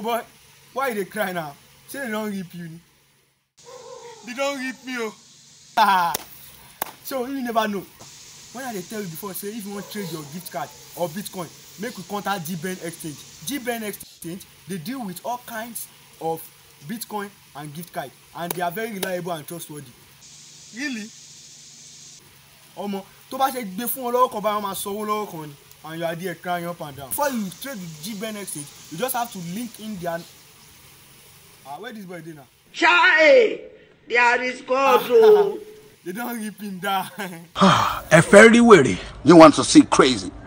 boy, why you dey cry now? Say they don't rip you. They don't rip me, oh. So you never know. When I tell you before, say if you want to trade your gift card or Bitcoin, make we contact GBN Exchange. GBN Exchange, they deal with all kinds of Bitcoin and gift card, and they are very reliable and trustworthy. Really? Omo, tó bá ṣe gbé fún wọn lọ́wọ́ kan bá wọn máa sanwó lọ́wọ́ kan ni, and you are there crying up and down. Before you trade with GBN Exchange, you just have to link in their. Where this boy dey now? Chai! There is God. They don't rip him down. A fairly weary. You want to see crazy?